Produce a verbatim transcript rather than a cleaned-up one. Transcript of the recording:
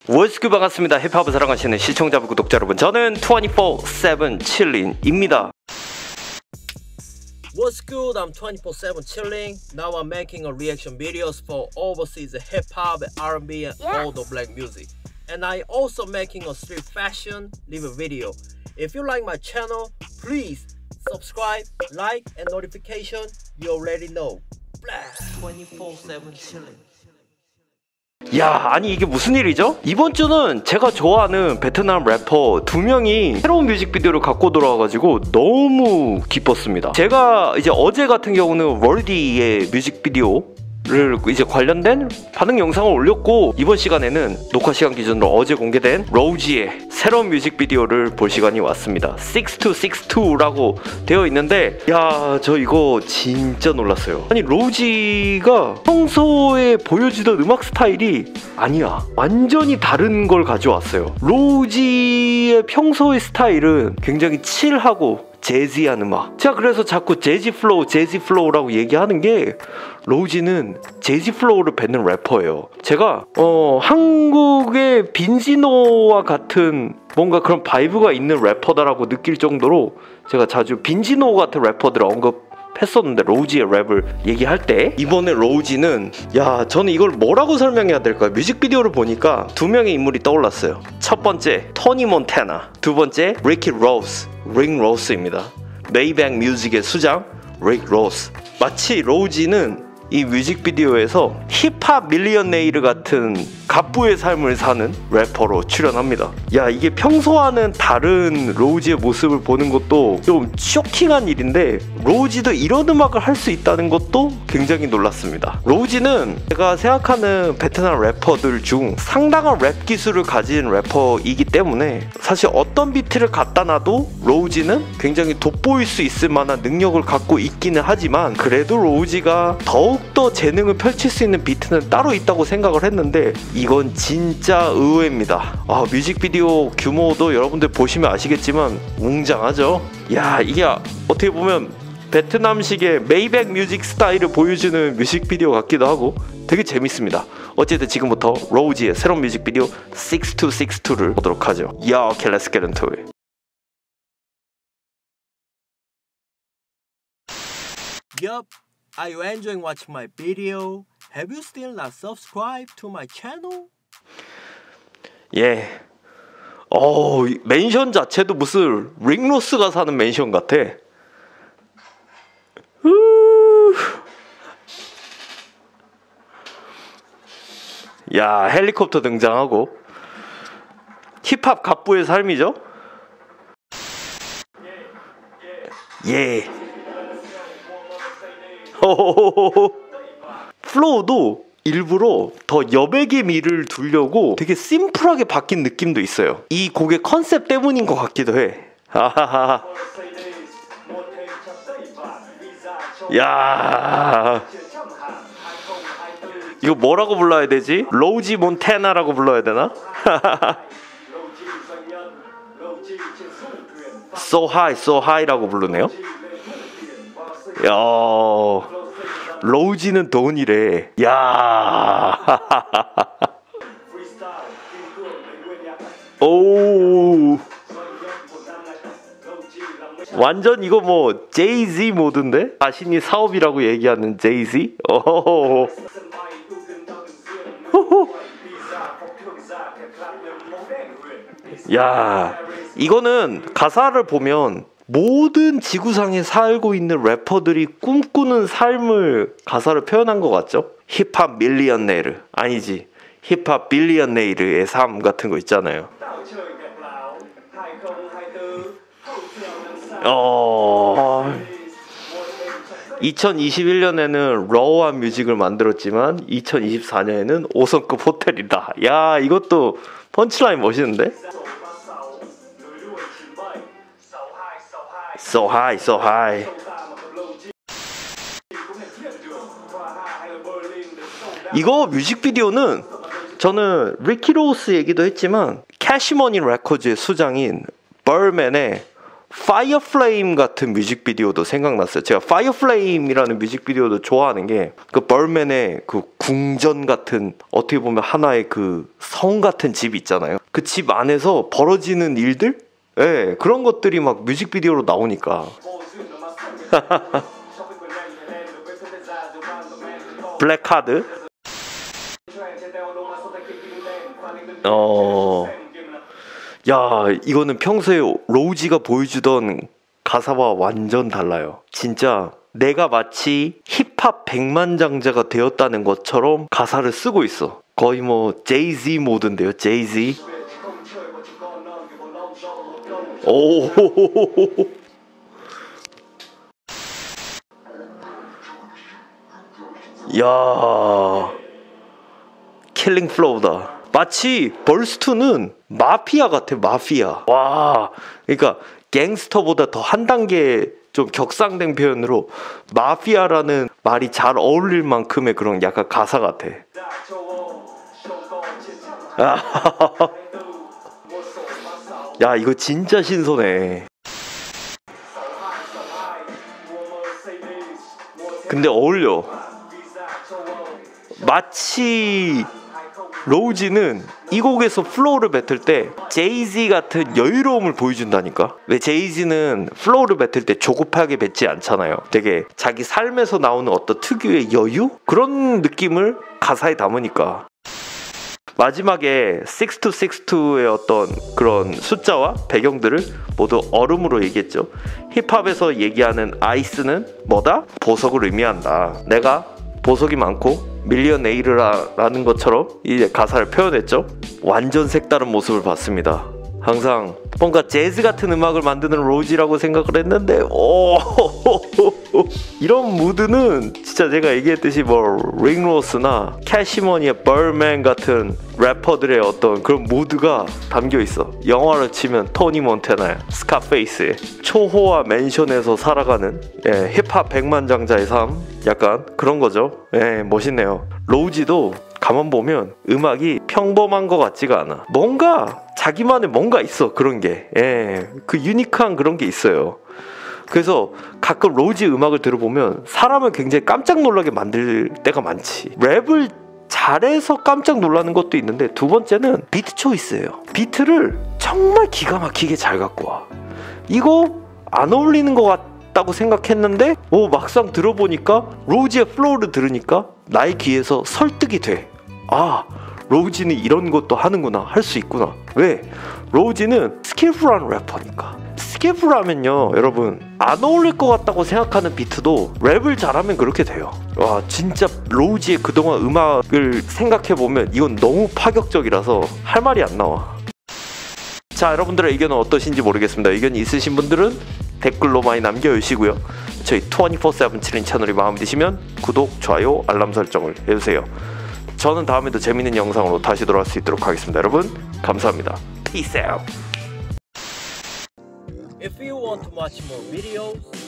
월스큐 반갑습니다. 힙합을 사랑하시는 시청자분 구독자 여러분, 저는 이십사 세븐 chillin입니다. What's good? I'm twenty-four seven chilling. Now I'm making a reaction videos for overseas hip hop, R and B, and Yes. all the black music. And I also making a street fashion live video. If you like my channel, please subscribe, like, and notification. You already know. twenty-four seven chilling. 야, 아니 이게 무슨 일이죠? 이번 주는 제가 좋아하는 베트남 래퍼 두 명이 새로운 뮤직비디오를 갖고 돌아와가지고 너무 기뻤습니다. 제가 이제 어제 같은 경우는 월디의 뮤직비디오 를 이제 관련된 반응 영상을 올렸고, 이번 시간에는 녹화 시간 기준으로 어제 공개된 로우지의 새로운 뮤직비디오를 볼 시간이 왔습니다. 육이이육이라고 되어 있는데, 야, 저 이거 진짜 놀랐어요. 아니 로우지가 평소에 보여주던 음악 스타일이 아니야. 완전히 다른 걸 가져왔어요. 로우지의 평소의 스타일은 굉장히 칠하고 재즈한 음악. 제가 그래서 자꾸 재즈 플로우, 재즈 플로우라고 얘기하는 게, 로우지는 재즈 플로우를 뱉는 래퍼예요. 제가 어, 한국의 빈지노와 같은 뭔가 그런 바이브가 있는 래퍼다라고 느낄 정도로 제가 자주 빈지노 같은 래퍼들을 언급했었는데, 로우지의 랩을 얘기할 때, 이번에 로우지는, 야, 저는 이걸 뭐라고 설명해야 될까요? 뮤직비디오를 보니까 두 명의 인물이 떠올랐어요. 첫 번째 토니 몬타나, 두 번째 리키 로스, 링 로스입니다. 메이백 뮤직의 수장 릭 로스. 마치 로우지는 이 뮤직비디오에서 힙합 밀리언네이르 같은 갑부의 삶을 사는 래퍼로 출연합니다. 야, 이게 평소와는 다른 로우지의 모습을 보는 것도 좀 쇼킹한 일인데, 로우지도 이런 음악을 할 수 있다는 것도 굉장히 놀랐습니다. 로우지는 제가 생각하는 베트남 래퍼들 중 상당한 랩 기술을 가진 래퍼이기 때문에, 사실 어떤 비트를 갖다 놔도 로우지는 굉장히 돋보일 수 있을 만한 능력을 갖고 있기는 하지만, 그래도 로우지가 더욱더 재능을 펼칠 수 있는 비트는 따로 있다고 생각을 했는데, 이건 진짜 의외입니다. 아, 뮤직비디오 규모도 여러분들 보시면 아시겠지만 웅장하죠. 야, 이게 어떻게 보면 베트남식의 메이백 뮤직 스타일을 보여주는 뮤직비디오 같기도 하고 되게 재밌습니다. 어쨌든 지금부터 로우지의 새로운 뮤직비디오 육이이육이를 보도록 하죠. 야, 오케이, let's get into it. Yup. Are you enjoying watching my video? Have you still not subscribed to my channel? 예. 어, 멘션 자체도 무슨 링로스가 사는 멘션 같아. 야, 헬리콥터 등장하고. 힙합 갑부의 삶이죠? 예. 플로우도 일부러 더 여백의 미를 두려고 되게 심플하게 바뀐 느낌도 있어요. 이 곡의 컨셉 때문인 것 같기도 해. 하하하. 야, 이거 뭐라고 불러야 되지? 로우지 몬타나라고 불러야 되나? So high, so high라고 부르네요. 야, 로우지는 돈이래. 야. 오. 완전 이거 뭐 제이지 모드인데? 자신이 사업이라고 얘기하는 제이지? 오. 야, 이거는 가사를 보면 모든 지구상에 살고 있는 래퍼들이 꿈꾸는 삶을 가사를 표현한 것 같죠? 힙합 밀리언네이르, 아니지, 힙합 빌리언네이르의 삶 같은 거 있잖아요. 어... 이천이십일 년에는 러우한 뮤직을 만들었지만 이천이십사 년에는 오 성급 호텔이다. 야, 이것도 펀치라인 멋있는데? So high, so high. 이거 뮤직비디오는 저는 리키 로스 얘기도 했지만 캐시머니 레코드의 수장인 벌맨의 파이어 플레임 같은 뮤직비디오도 생각났어요. 제가 파이어 플레임이라는 뮤직비디오도 좋아하는 게 그 벌맨의 그 궁전 같은, 어떻게 보면 하나의 그 성 같은 집 있잖아요. 그 집 안에서 벌어지는 일들? 예, 그런 것들이 막 뮤직비디오로 나오니까. 블랙카드. 어, 야, 이거는 평소에 로우지가 보여주던 가사와 완전 달라요. 진짜 내가 마치 힙합 백만장자가 되었다는 것처럼 가사를 쓰고 있어. 거의 뭐 제이지 모드인데요. 제이지. 오. 야, 킬링 플로우다. 마치 벌스투는 마피아 같아. 마피아. 와, 그러니까 갱스터보다 더 한 단계 좀 격상된 표현으로 마피아라는 말이 잘 어울릴 만큼의 그런 약간 가사 같아. 야, 이거 진짜 신선해. 근데 어울려. 마치 로우지는 이 곡에서 플로우를 뱉을 때 제이지 같은 여유로움을 보여준다니까. 왜 제이지는 플로우를 뱉을 때 조급하게 뱉지 않잖아요. 되게 자기 삶에서 나오는 어떤 특유의 여유? 그런 느낌을 가사에 담으니까. 마지막에 육이이육이의 어떤 그런 숫자와 배경들을 모두 얼음으로 얘기했죠. 힙합에서 얘기하는 아이스는 뭐다? 보석을 의미한다. 내가 보석이 많고 밀리어네이르라는 것처럼 이제 가사를 표현했죠. 완전 색다른 모습을 봤습니다. 항상 뭔가 재즈 같은 음악을 만드는 로우지라고 생각을 했는데, 오, 이런 무드는 진짜 제가 얘기했듯이 뭐 링로스나 캐시머니의 벌맨 같은 래퍼들의 어떤 그런 무드가 담겨 있어. 영화를 치면 토니 몬테나, 스카페이스의 초호화 맨션에서 살아가는, 예, 힙합 백만장자의 삶, 약간 그런 거죠. 예, 멋있네요. 로우지도 가만 보면 음악이 평범한 것 같지가 않아. 뭔가 자기만의 뭔가 있어. 그런 게, 예, 그 유니크한 그런 게 있어요. 그래서 가끔 로우지 음악을 들어보면 사람을 굉장히 깜짝 놀라게 만들 때가 많지. 랩을 잘해서 깜짝 놀라는 것도 있는데, 두 번째는 비트 초이스예요. 비트를 정말 기가 막히게 잘 갖고 와. 이거 안 어울리는 것 같다고 생각했는데, 오, 막상 들어보니까 로우지의 플로우를 들으니까 나의 귀에서 설득이 돼. 아, 로우지는 이런 것도 하는구나, 할 수 있구나. 왜? 로우지는 스킬풀한 래퍼니까. 스킬풀하면요, 여러분, 안 어울릴 것 같다고 생각하는 비트도 랩을 잘하면 그렇게 돼요. 와, 진짜 로우지의 그동안 음악을 생각해보면 이건 너무 파격적이라서 할 말이 안 나와. 자, 여러분들의 의견은 어떠신지 모르겠습니다. 의견이 있으신 분들은 댓글로 많이 남겨주시고요. 저희 이십사 세븐 칠인 채널이 마음에 드시면 구독, 좋아요, 알람 설정을 해주세요. 저는 다음에도 재밌는 영상으로 다시 돌아올 수 있도록 하겠습니다. 여러분, 감사합니다. Peace out. If you want to watch more videos,